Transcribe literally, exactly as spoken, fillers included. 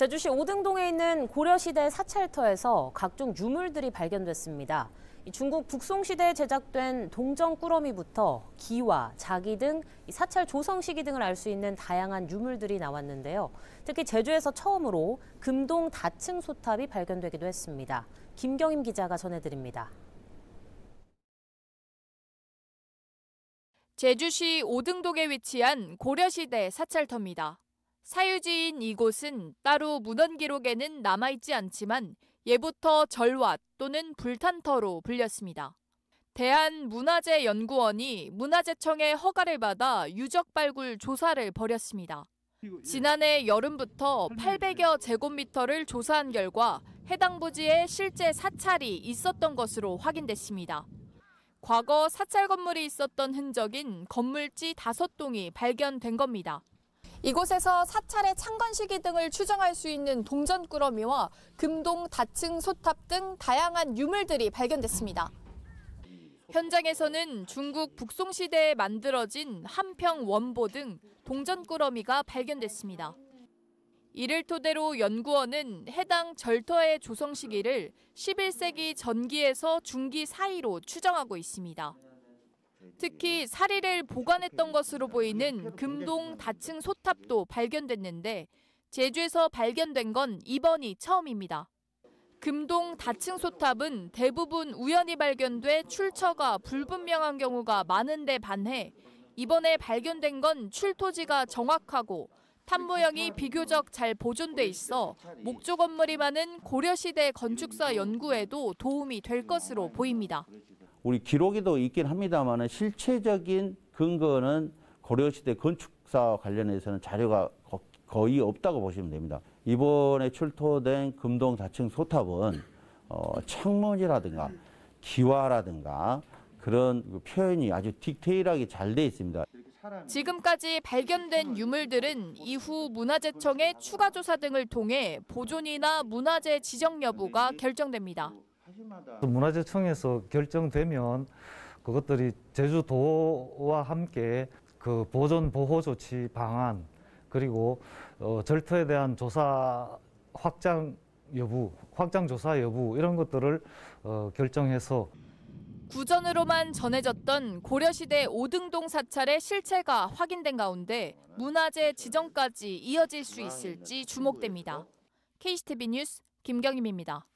제주시 오등동에 있는 고려시대 사찰터에서 각종 유물들이 발견됐습니다. 중국 북송시대에 제작된 동전 꾸러미부터 기와, 자기 등 사찰 조성 시기 등을 알 수 있는 다양한 유물들이 나왔는데요. 특히 제주에서 처음으로 금동 다층 소탑이 발견되기도 했습니다. 김경임 기자가 전해드립니다. 제주시 오등동에 위치한 고려시대 사찰터입니다. 사유지인 이곳은 따로 문헌 기록에는 남아있지 않지만 예부터 절왓 또는 불탄터로 불렸습니다. 대한문화재연구원이 문화재청의 허가를 받아 유적 발굴 조사를 벌였습니다. 지난해 여름부터 팔백여 제곱미터를 조사한 결과 해당 부지에 실제 사찰이 있었던 것으로 확인됐습니다. 과거 사찰 건물이 있었던 흔적인 건물지 다섯 동이 발견된 겁니다. 이곳에서 사찰의 창건 시기 등을 추정할 수 있는 동전 꾸러미와 금동 다층 소탑 등 다양한 유물들이 발견됐습니다. 현장에서는 중국 북송시대에 만들어진 한평 원보 등 동전 꾸러미가 발견됐습니다. 이를 토대로 연구원은 해당 절터의 조성 시기를 십일 세기 전기에서 중기 사이로 추정하고 있습니다. 특히 사리를 보관했던 것으로 보이는 금동 다층 소탑도 발견됐는데 제주에서 발견된 건 이번이 처음입니다. 금동 다층 소탑은 대부분 우연히 발견돼 출처가 불분명한 경우가 많은데 반해 이번에 발견된 건 출토지가 정확하고 탑모형이 비교적 잘 보존돼 있어 목조 건물이 많은 고려시대 건축사 연구에도 도움이 될 것으로 보입니다. 우리 기록에도 있긴 합니다만 실체적인 근거는 고려시대 건축사 관련해서는 자료가 거의 없다고 보시면 됩니다. 이번에 출토된 금동 다층 소탑은 어, 창문이라든가 기와라든가 그런 표현이 아주 디테일하게 잘 돼 있습니다. 지금까지 발견된 유물들은 이후 문화재청의 추가 조사 등을 통해 보존이나 문화재 지정 여부가 결정됩니다. 문화재청에서 결정되면 그것들이 제주도와 함께 그 보존 보호 조치 방안 그리고 어, 절터에 대한 조사 확장 여부, 확장 조사 여부 이런 것들을 어, 결정해서 구전으로만 전해졌던 고려시대 오등동 사찰의 실체가 확인된 가운데 문화재 지정까지 이어질 수 있을지 주목됩니다. 케이씨티비 뉴스 김경임입니다.